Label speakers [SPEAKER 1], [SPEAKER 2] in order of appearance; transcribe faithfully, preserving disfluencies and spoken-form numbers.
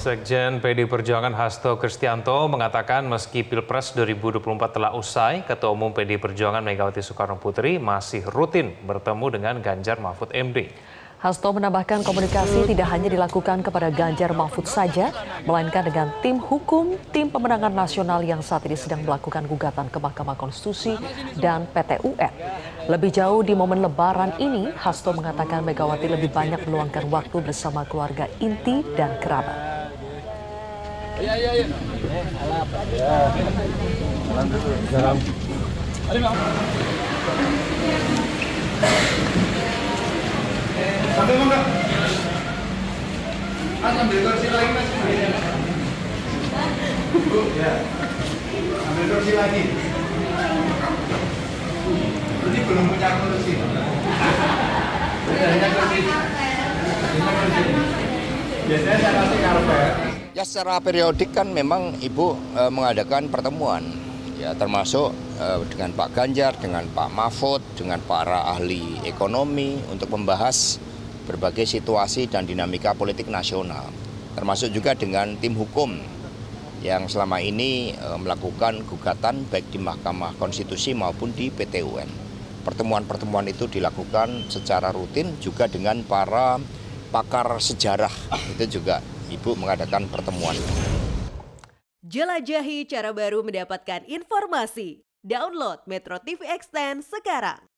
[SPEAKER 1] Sekjen P D I Perjuangan Hasto Kristianto mengatakan meski Pilpres dua ribu dua puluh empat telah usai, Ketua Umum P D I Perjuangan Megawati Soekarno Putri masih rutin bertemu dengan Ganjar Mahfud M D.
[SPEAKER 2] Hasto menambahkan komunikasi tidak hanya dilakukan kepada Ganjar Mahfud saja, melainkan dengan tim hukum, tim pemenangan nasional yang saat ini sedang melakukan gugatan ke Mahkamah Konstitusi dan P T U N. Lebih jauh di momen Lebaran ini, Hasto mengatakan Megawati lebih banyak meluangkan waktu bersama keluarga inti dan kerabat.
[SPEAKER 3] Iya, iya, iya. Salam. Sampai mana? Mas ambil kursi lagi mas. Bu, ya. Ambil kursi lagi. Ini belum punya kursi. Hanya kursi. Biasanya saya kasih karpet.
[SPEAKER 4] Ya secara periodik kan memang Ibu e, mengadakan pertemuan, ya termasuk e, dengan Pak Ganjar, dengan Pak Mahfud, dengan para ahli ekonomi untuk membahas berbagai situasi dan dinamika politik nasional, termasuk juga dengan tim hukum yang selama ini e, melakukan gugatan baik di Mahkamah Konstitusi maupun di P T U N. Pertemuan-pertemuan itu dilakukan secara rutin juga dengan para pakar sejarah, itu juga Ibu mengadakan pertemuan.
[SPEAKER 5] Jelajahi cara baru mendapatkan informasi. Download Metro T V Extend sekarang.